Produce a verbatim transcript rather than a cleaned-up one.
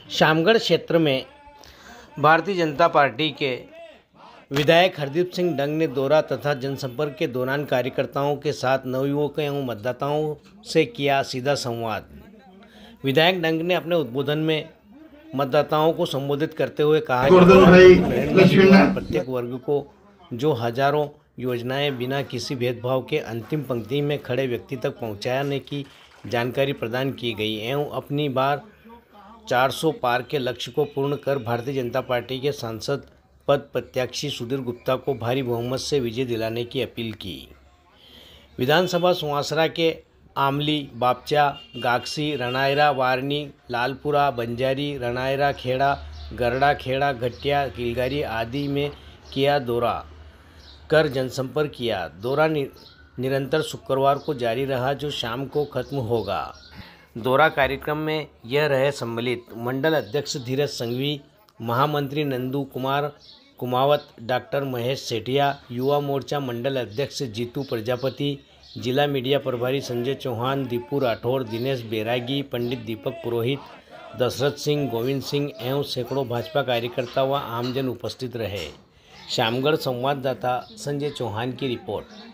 शामगढ़ क्षेत्र में भारतीय जनता पार्टी के विधायक हरदीप सिंह डंग ने दौरा तथा जनसंपर्क के दौरान कार्यकर्ताओं के साथ नवयुवकों एवं मतदाताओं से किया सीधा संवाद। विधायक डंग ने अपने उद्बोधन में मतदाताओं को संबोधित करते हुए कहा कि प्रत्येक वर्ग को जो हजारों योजनाएं बिना किसी भेदभाव के अंतिम पंक्ति में खड़े व्यक्ति तक पहुंचाने की जानकारी प्रदान की गई एवं अपनी बार चार सौ पार के लक्ष्य को पूर्ण कर भारतीय जनता पार्टी के सांसद पद प्रत्याशी सुधीर गुप्ता को भारी बहुमत से विजय दिलाने की अपील की। विधानसभा सुवासरा के आमली, बापचा, गागसी, रनायरा, वारनी, लालपुरा, बंजारी, रनायरा खेड़ा, गरड़ा खेड़ा, घटिया, किलगारी आदि में किया दौरा कर जनसंपर्क किया। दौरा नि, निरंतर शुक्रवार को जारी रहा जो शाम को खत्म होगा। दौरा कार्यक्रम में यह रहे सम्मिलित मंडल अध्यक्ष धीरज संघवी, महामंत्री नंदू कुमार कुमावत, डॉक्टर महेश सेठिया, युवा मोर्चा मंडल अध्यक्ष जीतू प्रजापति, जिला मीडिया प्रभारी संजय चौहान, दीपू राठौर, दिनेश बैरागी, पंडित दीपक पुरोहित, दशरथ सिंह, गोविंद सिंह एवं सैकड़ों भाजपा कार्यकर्ता व आमजन उपस्थित रहे। शामगढ़ संवाददाता संजय चौहान की रिपोर्ट।